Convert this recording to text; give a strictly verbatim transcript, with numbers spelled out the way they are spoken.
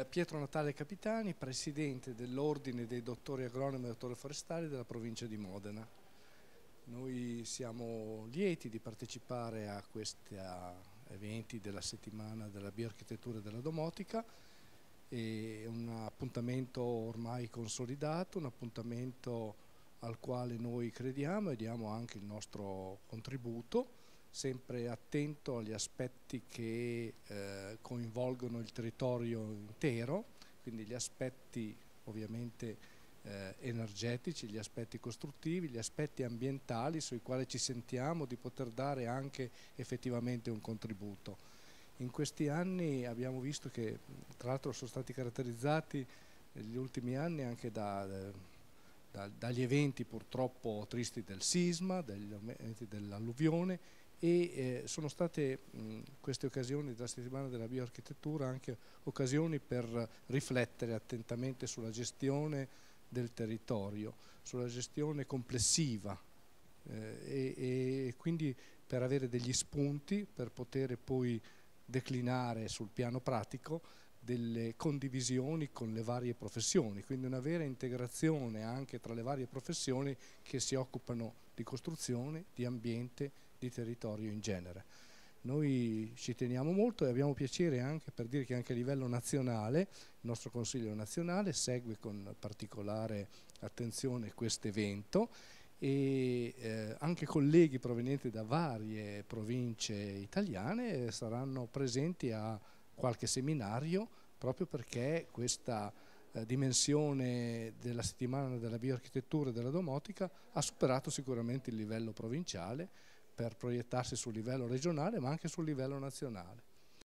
Pietro Natale Capitani, presidente dell'Ordine dei Dottori Agronomi e Dottori Forestali della provincia di Modena. Noi siamo lieti di partecipare a questi eventi della settimana della bioarchitettura e della domotica. È un appuntamento ormai consolidato, un appuntamento al quale noi crediamo e diamo anche il nostro contributo, sempre attento agli aspetti che eh, coinvolgono il territorio intero, quindi gli aspetti ovviamente eh, energetici, gli aspetti costruttivi, gli aspetti ambientali sui quali ci sentiamo di poter dare anche effettivamente un contributo. In questi anni abbiamo visto che tra l'altro sono stati caratterizzati negli ultimi anni anche da, da, dagli eventi purtroppo tristi del sisma, dell'alluvione, e eh, sono state mh, queste occasioni della settimana della bioarchitettura anche occasioni per riflettere attentamente sulla gestione del territorio, sulla gestione complessiva eh, e, e quindi per avere degli spunti per poter poi declinare sul piano pratico delle condivisioni con le varie professioni, quindi una vera integrazione anche tra le varie professioni che si occupano di costruzione, di ambiente, di territorio in genere. Noi ci teniamo molto e abbiamo piacere anche per dire che anche a livello nazionale il nostro Consiglio nazionale segue con particolare attenzione questo evento e eh, anche colleghi provenienti da varie province italiane saranno presenti a qualche seminario proprio perché questa eh, dimensione della settimana della bioarchitettura e della domotica ha superato sicuramente il livello provinciale per proiettarsi sul livello regionale ma anche sul livello nazionale.